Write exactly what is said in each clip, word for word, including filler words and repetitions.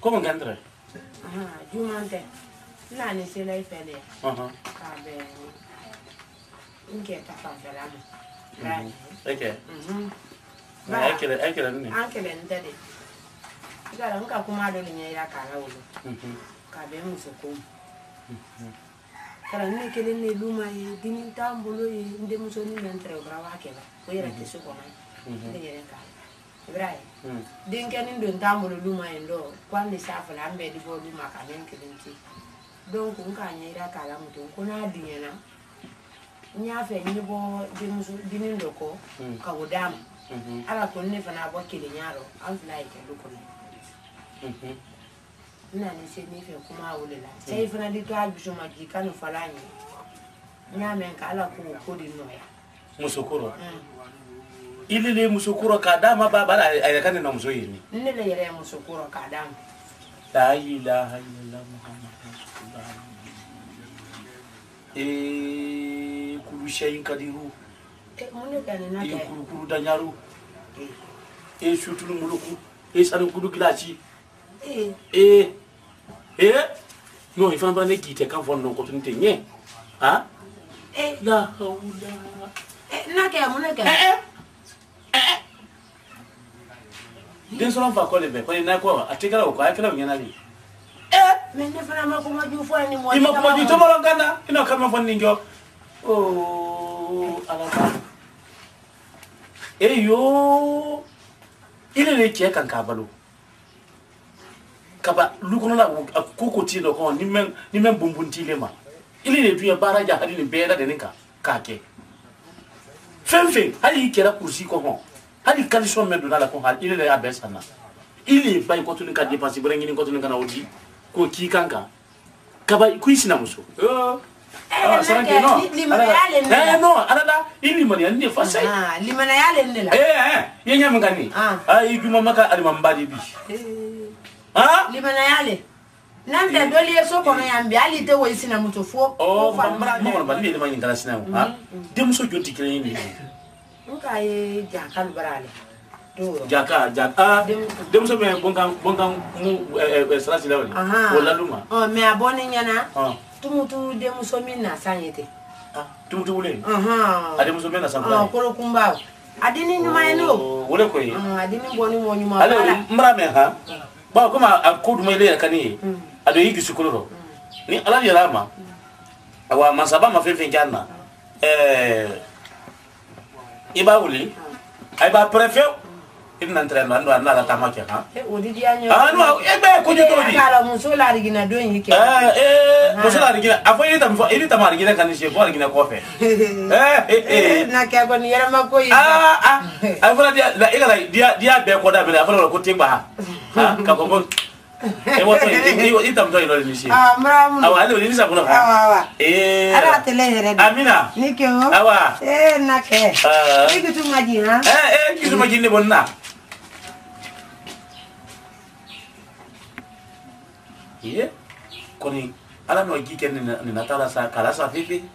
Comment gandre? Ah, jumante. La ne se la ifele. Aha. Ka be. Inke ta fa fela mo. Right. Okay. Mhm. Ba ekele ekele ni. Ankele ndede. Gara nka kuma do ni ya kala wo. Mhm. Ka be mu so ko. Mhm. Kara ne kele ne luma ye dini tambolo ye nde mu so ni mentre brava kela. Ko yera ke so ko mai. Mhm. Ne yera ka. Ibrahim. Mhm. Din kenin do tambolo luma ye ndo kwande safala ambe di bo luma ka men kelinti. Donc nka nyira kala mu to ko na dinyana. Nya fe ni bo dini so dini ndoko ka wodam. Mhm. Ala ko ne fana bo kele nyaro an fly ke loko ne. Mhm. Na ni se ni fe kuma wulela. Sai fana di to abiso maji kanu falani. Nya men ka ala ko ko di noya. Musukuro. Ile le musukuro ka dama baba ay kan na muso yini. Ne le yere musukuro ka dama. La ilaha illallah Muhammad rasulullah. Eh kulu shayin kadiru. Eh mun ka ne na ka. Eh kulu kulu danyaru. Eh shutulu muluku. Eh saru kudu gilachi. Eh eh eh no ifan ba ne gite kan fon non ko tun tenye. Ha? Eh la haula. Eh na ka mun ka. Eh eh. Eh. Den so fa ko le be ko na ko atikala ko akela nyana li. Eh men ne fana ma ko ma ju fo ni mo. Ima ko ma ju to mo ngana ina kama fon ni njo. Oh alaka. Eh yo. Ile le ke kan ka balo. Kaba lukono la koko ti lo ko ni men ni men bumbunti le ma. Ile le duya baraja hadi ni beda de ninka ka ke. Fenfe hali kera kursi ko hon. Hali kalisho men do la ko hal ile le abesana. Ile bay ko tuni ka dépenser brengi ni ko tuni kana odi ko ki kanka. Kaba ku isina muso. Oh. Ah, sana ke no. Eh no, anada ili mani ande fasa. Ah, limana yale ndela. Eh eh, yenya mangani. Ah, iguma maka ali mambadi bi. Ah? Limana yale. Nanda doli so kono yambi ali te wo isina muto fo. Oh, mambara mo ba ni mani ngala sina. Ah. Dem so jonti kire ni. Nka ye jaka lubarale. Do. Jaka, jaka. Dem so me bonkan bonkan mu eh salati lawli. Wala luma. Oh, me aboni nyana. Ah. Tumutu dem so minna sanyete. Ah, tumutu wule. Aha. Ade muso mena sambra. Ah, kolo kumba. Adini nyuma eno. Wole ko yi. Ah, adini boni mo nyuma. Ale mbra me ha. Ba kuma akodu mele kani. Ado yigi sukuloro. Ni ala yala ma. Awa masaba ma fefe janna. Eh iba wuli. Ay ba préfet. Ina entraînement ndo na la tamake ha. Eh odi dia nyo. Ah no, ebe ko je todi. Kala muso la rigina do yike. Eh eh muso la rigina. Afo ili tamfo ili tamar rigina kan je ko rigina ko fe. Eh eh. Na ka ko ni yara mako yi. Ah ah. Afo dia la igala dia dia be ko da be afo ko timba ha. Ha ka ko ko. Eh wato i tam to ino ni shi. Ah mramu. Awa ale ni sa ko na. Awa awa. Eh. Ara tele here. Amina. Nike o. Awa. Eh na ke. Ah. Iku tu maji ha. Eh eh kitu maji ni bonna. Iya, koni ala no gike ni ni natala sa kala sa fifi.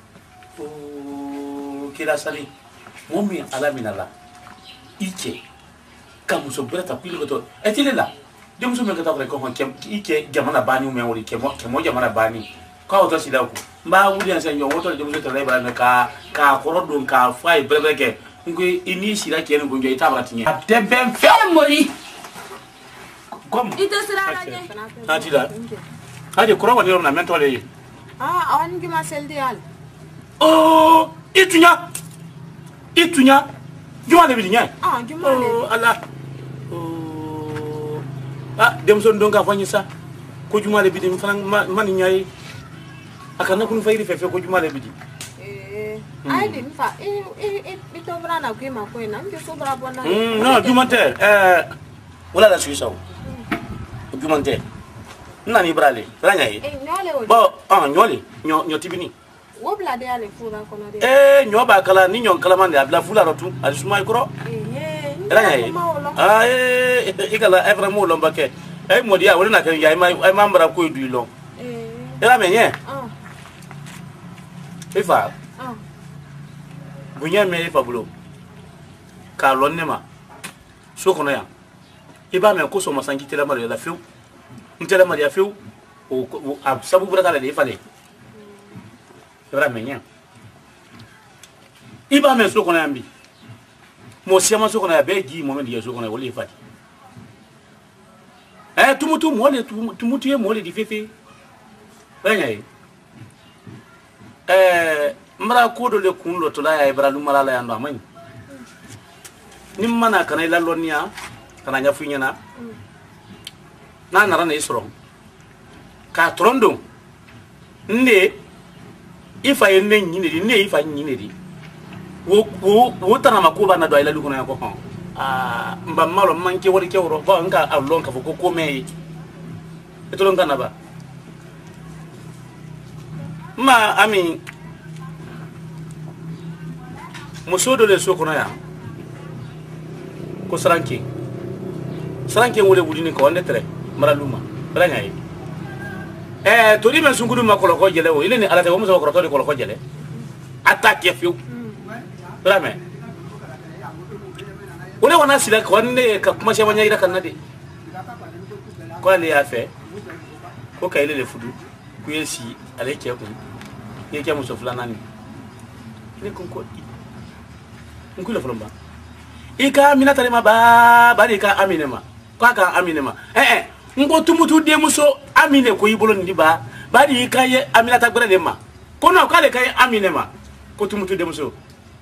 Oh, kila sali. Momi ala minala. Ike. Kamu so brata pili goto. Etile la. Demu so mekata ko ko kem ike jamana bani u me wori kemo kemo jamana bani. Ka oto sila ko. Mba wudi an senyo woto demu so tele bala ka ka korodon ka fai breke. Ngwe ini sila kene gonjo itabra tinye. Debem fe mori. Comme ite sira laje ati da ade koro wadi rom na mento le ah awan gi ma sel dial oh itunya itunya juma le bi nya ah juma le oh ala oh ah dem son donga fanyi sa ko juma le bi dem fan man nyai akana kun fayri fefe ko juma le bi eh ai din fa eh eh eh to brana ko ma ko na ngi so bra bona mm no juma te eh wala la suisa jumante nani brale ranya yi eh nyole o bo ah nyole nyo nyo tibini wo bla de ale fura kono de eh nyo ba kala ni nyo kala mande abla fula rotu ali suma ikro eh ranya yi ah eh ikala evra mo lomba ke eh modi ya wala na kan ya mai ai mambra ko du lo eh era menye ah ifa ah bunya me ifa bulo ka lonne ma so kono ya iba me ko so masangitela mari la fiu ntela maria feu o sabu bura kala de fale ibra menya iba men so kona ambi mo siama so kona be gi mo men di so kona wole fati eh tumutu mo le tumutu ye mo le di fefe banya eh mara ko do le kun lo to la ya ibra lu mala la ya ndo amani nimana kana ila lonia kana nya funyana na nara na isro ka trondo nde ifa yenne nyine di ne ifa nyine di wo wo wo tana makuba na do ila lu kuna ko ha ah mba malo manke wori ke woro ba nka alon ka foko ko me etolon kana ba ma ami musodo le sokona ya ko saranke saranke wole wudini ko onde tere maraluma branya yi eh tori men sunguru makolo ko jele o ile ni alate wo muso ko tori ko ko jele attaque fiu brame wole wana sila ko ne ka kuma shema nyaira kanade ko ale ya fe ko kayle le fudu ku yesi ale ke ko ye ke muso fulana ni ne kon ko ngula fulamba ika minata le ma ba ba ika aminema kwa ka aminema eh eh ngo tumutu de muso amine ko yibolo ndi ba ba di ika ye aminata gbere le ma ko no ka le kai aminema ko tumutu de muso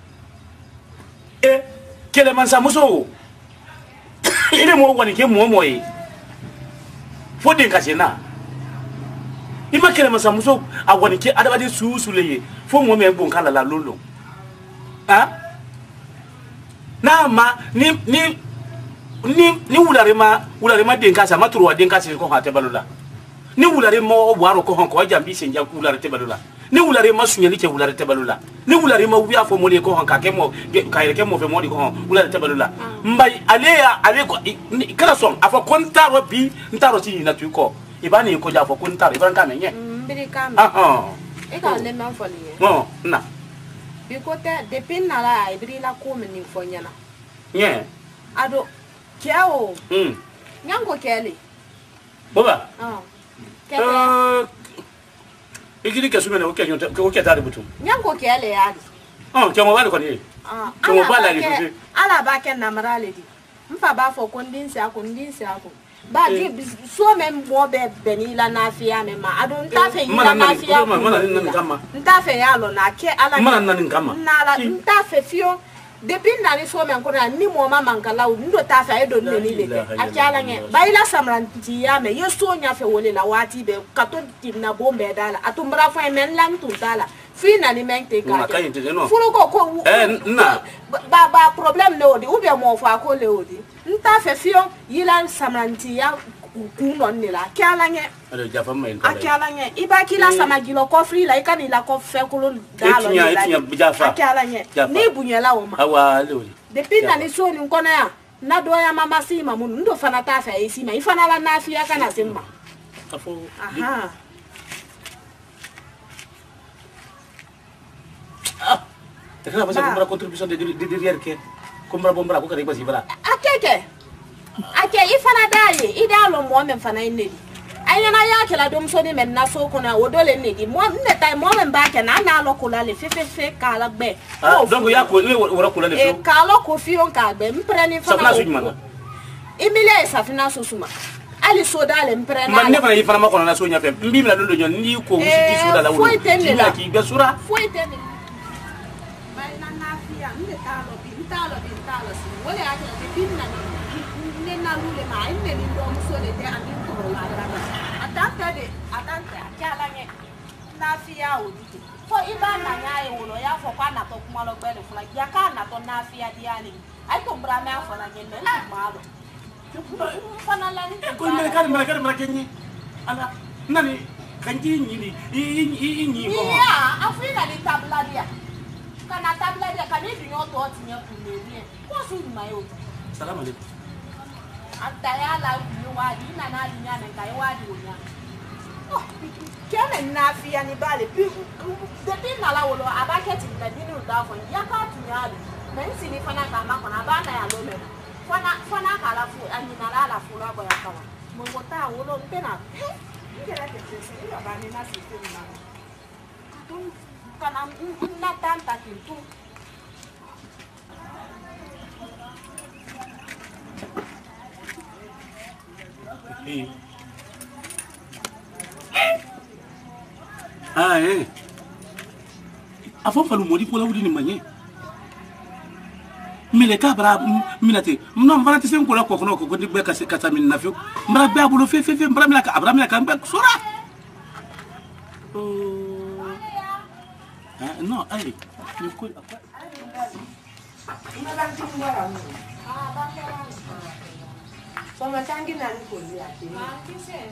eh kele mansa muso ile mo woni ke mo mo yi fodi ka sena ima kele mansa muso awoni ke adabade suusule ye fo mo me bon kala la lolo ah na ma ni ni ni ni wulare ma wulare ma den kasa ma turu wa den kasa ko ha te balula ni wulare mo waro ko hon ko jambi sen ja wulare te balula ni wulare ma sunyeli ke wulare te balula ni wulare ma wiya fo mo le ko hon ka ke mo ka ke mo fe mo di ko hon wulare te balula mbay aleya ale ko kala son afa konta ro bi ntaro ti na tu ko ibani ko ja fo konta ibran ka menye mbiri kam ah ah e ka le man foli no na bikote depuis nala ibri la ko men ni fonyana nye ado kiao mm nyango kele boba ah eh ikiri ke sumene o ke nyota ko ke tare butum nyango kele ya ah ke mo bale ko ni ah ke mo bale ni ko ala ba ke na marale di mfa ba fo kondinsi ako ndinsi ako ba di so men mo be benila na afia me ma ado nta fe yila na afia nta fe ya lo na ke ala mana nan ngama na la nta fe fio depuis na ni so men ko na ni mo ma mangala ndo ta fe do ne ni le akala nge ba ila samranti ya me yeso nya fe wole la wati be katon tim na bombe dala atumbra fo men lan tu dala fina ni men te ka furu ko ko eh na ba ba problem le odi u be mo fa ko le odi nta fe fio yila samranti ya kuno ni la akala nge ale jafa men akala nge iba kila samagilo ko free la ikani la ko fe ko dalo etinya etinya jafa akala nge ni bunyela o ma awa le odi depuis na ni so ni nkona ya na do ya mama si mamu ndo fana ta fa esi ma ifana la na afia kana simma afo aha ah tekna basa kumbra contribution de de derrière ke kumbra bombra ko kare basi bra akeke ake ifana dali idalo mo men fana inedi ayana ya kala dum so ni men na so ko na wodole nedi mo ne tay mo men ba ke na na lo kula le fe fe fe kala gbe ah donc ya ko le wora kula le e kala ko fi on ka gbe mpre ni fana safna su mana imile safna so suma ali so dale mpre na man ne fana ifana ma ko na so nya fe mbi mi la lolo nyon ni ko musi ti so dala wolo ti la ki be sura foi tene mai na na fia nde talo bi talo bi talo si wole ake de pinna ni na lule mai ne ni do so de de ani ko la la atante de atante akala nge na fia oditi fo iba na nya e wolo ya fo kwa na to kuma lo gbe le fula ya ka na to na fia di ali ai to mbra me afo na nge me na malo fana la ni ko me kan me kan me kan ni ala nani kanji ni ni i ni ko ya afrika ni tabla dia kana tabla dia kana bi nyo to ti nya ku le ni ko su mai o salam alaikum ataya la ni wa di na na di nya na kai wa di o nya oh kene na fia ni bale pi de bi na la wolo abaketi na di ni o da fo ya ka tu nya ali men si ni fana ka ma ko na ba na ya lo me fana fana ka la fu ani na la la fu la ko ya ka Mengota ulun pena. Kira kira sini ya bani nasi tu mana. Tu kan am natan tak itu. Ah eh. Afo falu modi pola wudi ni manye. Mele ka bra minate. Mno mbara tese nkola ko kono ko ndi be ka kata min nafio. Mbara be abulo fe fe fe mbara mila ka abra mila ka mbe sura. Oh. Ah no, ai. Ni ko apa? Ina lang tin wala mo. Ah, bakit? So macam gini nanti ko dia. Ah, kise.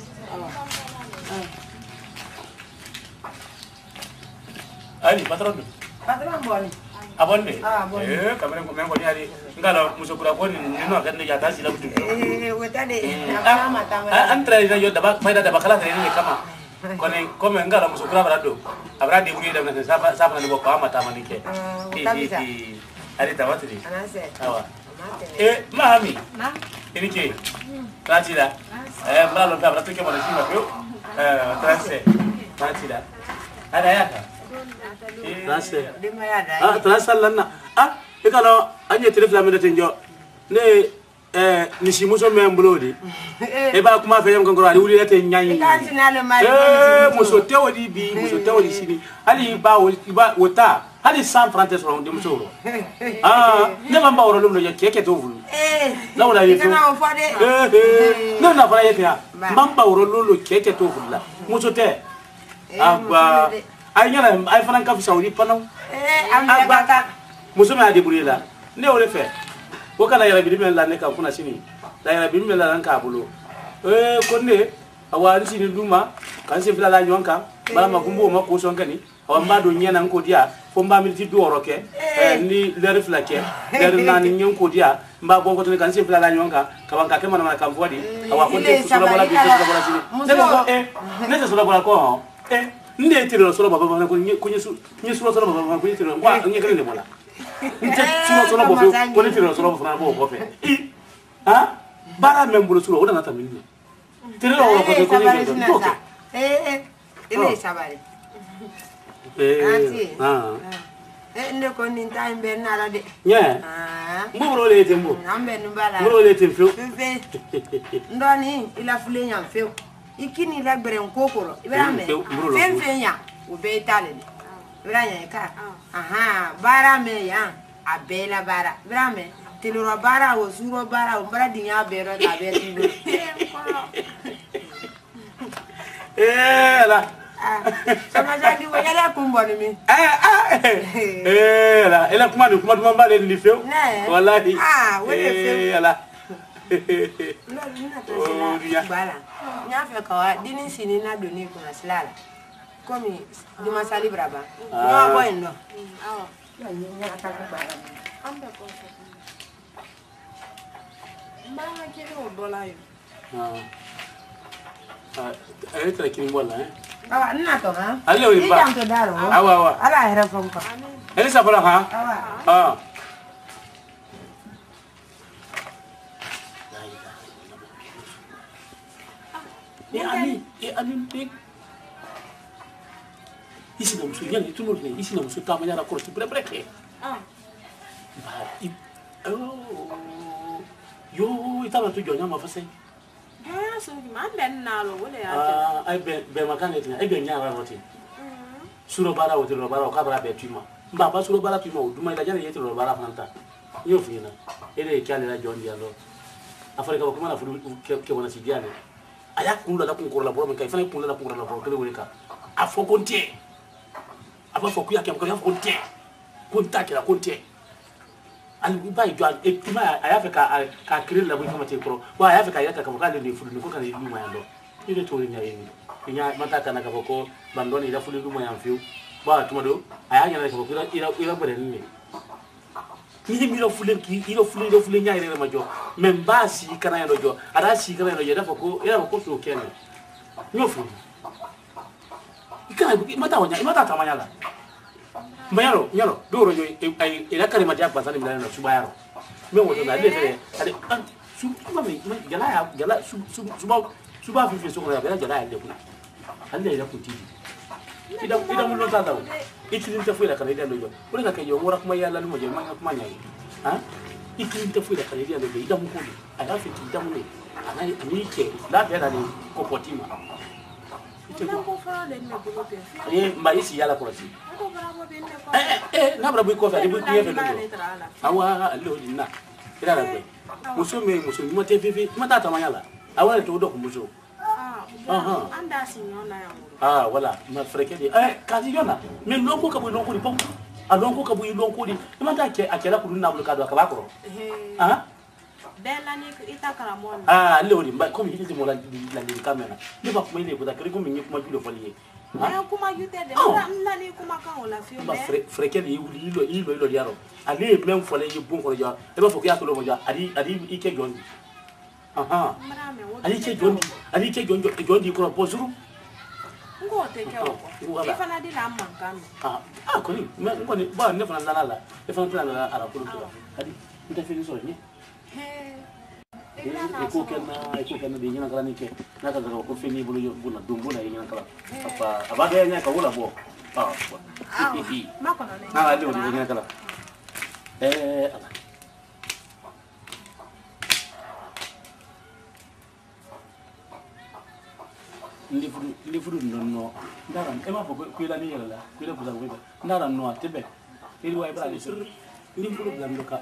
Ali patron. Patron boleh. Abonne. Ah, boleh. Eh, kamera ko men ko ni ali. Ngala musukura ko ni no kan ya tasi la butu. Eh, wetade. Apa mata Ah, antra ina yo daba faida daba kala ni kama. Kone kome ngala musukura barado. Abrade buri da na sapa sapa ni boko amata manike. Ah, tabisa. Ali tawatri. Anase. Awa. Eh, mami. Na? Ini ke? Tratira. Eh, mbalo fa brato ke mona sima pio. Eh, transe. Tratira. Ada ya ka? Transe. Di mana ada? Ah, transe lanna. Ah, ikalo anye telefla mena tenjo. Ne eh nishimuso memblodi. E ba kuma fe yam kankoro ali wuri ete nyanyi. Kanti nale mari. Eh, muso tewodi bi, muso tewodi sini. Ali ba ba wota. Hadi cent francs sur de musoro. Ah, ne ba mbawro lumno ya keke to vulu. Eh. La wala yeto. Kana ofade. Eh eh. No na fara yeto ya. Mbawro lulu keke to vulu la. Muso te. Aba. Ay nyala ay franka fi saudi panaw. Eh, am baka. Muso me ade burila. Ne ole fe. Ko kana yara bidime la ne ka kuna sini. La yara bidime la ranka bulo. Eh, konne awari sini duma kan se fila la nyonka. Bala makumbo mako sonkani. Awamba do nyana nko dia. Fomba militi do roke eh ni lere flake lere nani nyonko dia mba bongo to kan se fila la nyonka kabanka kema na kamvodi awa ko de sura bola bi sura bola sini ne eh ne sura bola ko eh nde tiro sura baba baba ko nyi su nyi sura sura baba ko nyi tiro kwa nyi kale bola nte sura sura baba ko nyi tiro sura baba bo ko fe ha bara membro sura o na tamini tiro ro ko ko nyi ko eh eh ile sabari eh ah eh ndo ko ni time ben nala de nya ah mburo le tembo ambe nubala mburo le temfo fe ndoni ila fule nyam fe ikini la gbere nkokoro ibrahim fe fe nya o be tale ibrahim ka aha bara me ya abela bara ibrahim tiloro bara o zuro bara o bara dinya bero la be tibo eh la sama jadi wajala kumboni mi eh eh la ela kuma ni kuma duma mbale ni feu wallahi ah wele feu la no dina to bala nya fe ka dini sini na doni kuna silala komi di masali braba no boy no ah yo nya ata ko bala ambe ko mbanga kile odola yo ah ah eh tra kini bola eh awa nna to ha alle wi ba to daro awa awa ala hera fonka ele sa bola ha awa ah e ani e ani pek isi na musu yani tuno ne isi na musu ta manyara ko ti bre bre ke ah ba i oh yo itaba tu jonya ma fase eh so di man ben nalo wala ya ah ai be be makane tina ai be nyara roti suro bara wote ro bara ka bara be tuma mba ba suro bara tuma duma ila jana yete ro bara fanta yo fina ele kyale la jondi alo afrika ko mana fu ke wona si diane aya kula la kun ko la boro men kay fana kula la kun la boro kele weka afo konte aba fo ku ya kem ko ya konte konta kila konte al bai jo e tuma aya feka ka kiril la bu kama te pro wa aya feka ya ka ko kale ni fu ni ko kale ni ma yando ile to ni nyayi nya mata kana ka ko bandoni ila fu ni mo yam fiu ba tuma do aya nya ka ko ila ila ila bare ni ni mi lo fulen ki ilo fulen lo fulen nyaay re ma jo même ba si kana yando jo ara si kana yando je dafa ko ila ko so kene nyofu ikana mata wanya mata tamanya la mayaro nyaro doro jo ai ila kare ma jak basani mila na subayaro me woto na de de ade suba me jala ya jala suba suba fi fi so ko ya jala ya de ku hande ya ku tidi ida ida mun lo ta dawo ikirin ta fuira kan ida lo yo ko ka yo ngora kuma ya lalu mo je man kuma nya ha ikirin ta fuira kan ida lo yo ida mu ko ala fi ida mu ne ana ni ke la be da ni ko potima eh maisi yala ko si eh eh na bra bu ko fa bu ki fe awa lo dinna ira la ko muso me muso mo te vivi mata ta manyala awale to do ko muso ah anda sinyona ya ah wala ma freke di eh kazi yona me lonko ka bu lonko di pom a lonko ka bu lonko di mata ke akela ku dunna bu ka do ka ba ko ah bella ni ita karamon ah le odi ba comme il dit mo la la ni camera ni ba ko ile ko da kri ko mi kuma julo faliye ah kuma yute de na ni kuma kan wala fi ba freke di wuli ilo ilo ilo diaro ali même fole yi bon ko ja e ba fo ko ya ko lo mo ja ali ali ike jondi aha ali ke jondi ali ke jondi jondi ko bonjour ngo te ke ko e fana di la man kan ah ah ko ni ngo ni ba ne fana la la e fana fana la ara ko to ali nta fi so ni he e ko kana e ko kana de nyina kala ni ke na ka ko fi ni bulu yo bula dumbu na nyina kala apa abaga nya ka wala bo ah ma ko na na la de nyina kala eh livre livre no ndara e ma foko ko ila ni yela la ko ila buza ko ndara no atebe ili wa ibra ni so livre bla ndoka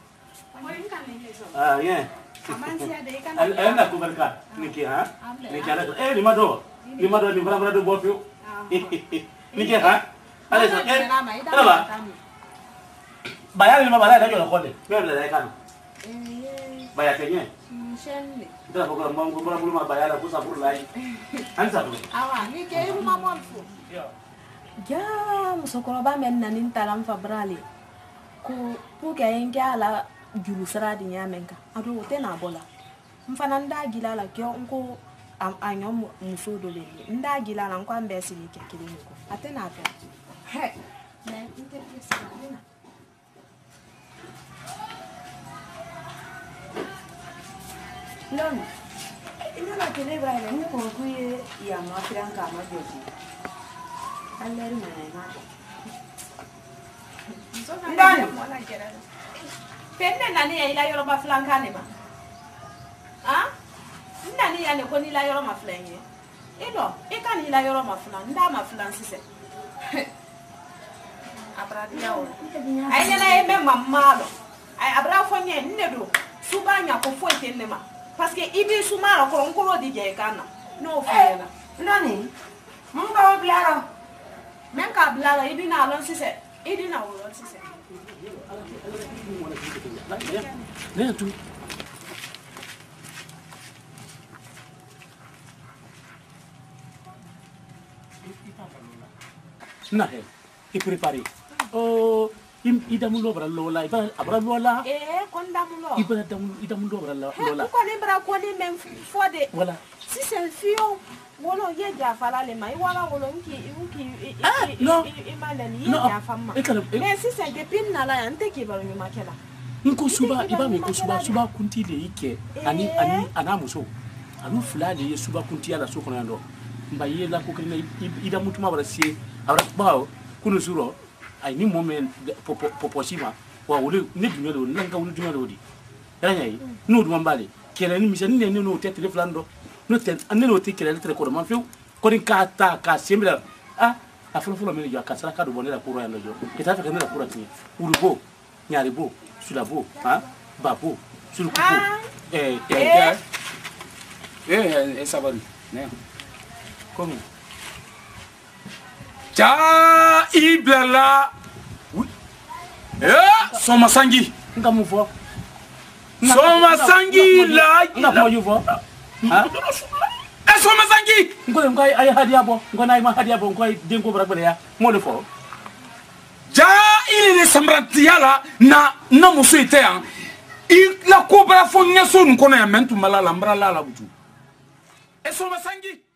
ah yeah amansia de kan ay na ko barka niki ha niki ala eh ni mado ni mado ni bra bra do bofio niki ha ale so eh ala bayali ma bayali da jo ko le be bla da kan eh bayate nye shende nda ko ko mo bra bra ma bayala ko sa bur lai ansa do awa ni ke ru ma mon fu ya musokoro ba men nanin talam fabrali ko ko ke enga ala julu saradi nyamenka ado te na bola mfana nda gila la kyo nko anyo muso do le nda gila la nko ambesi ni ke kile ko ate na to he na interpresa na non ina la tele bra ni ko ku ye ya ma franka ma joji aller me na ndani mwana kera penne nani ya ila yoro ba flanka ne ma ah nani ya ne ko ni la yoro ma flanye edo e kan ila yoro ma flan nda ma flan sise abra dia o ai ne la e me mamma do ai abra fonye ne do subanya ko fonte ne ma parce que ibi sumara ko ngolo di je kana no fela nani mba oblaro men ka blaro ibi na lon sise idi na wo lon sise ne tu na he i prepare oh im idamu lo bra lola iba abra lola eh kondamu lo ibra damu idamu lo bra lola ko ni bra ko ni men fode voilà si c'est fio wolo ye ja fala le mai wala wolo nki nki no imalani ye ja fama mais si c'est que pin na la yante ki baro nyuma kela nko suba iba me ko suba suba kunti le ike ani ani ana muso anu fulani ye suba kunti ala so kono ndo mba ye la ko kene ida mutuma bara sie abra bawo kuno suro ai ni moment poposima wa wole ne dunyo do nanga wole dunyo do di era nyai no du mambale kele ni misani ne no tete le flando no ten ane no te kele le ko man fiu ko din ka ta ka sembra ah afro flo me jo ka sara ka do bonela ko ro ya no jo ke ta fa ke na ko ra ti urubo nyari bo sulabo ha babo sulukupo eh eh eh eh sabari ne comme ja ibela eh soma sangi nga mu fo soma sangi la nga mo yu fo ha eh soma sangi ngole ngoy ay hadia bo ngona ay ma hadia bo ngoy dengo bra bra ya mo le fo ja ile ne samrantiala na na muso ite ya la cobra fo nyeso nkono ya mentu malala mbra la la butu eh soma sangi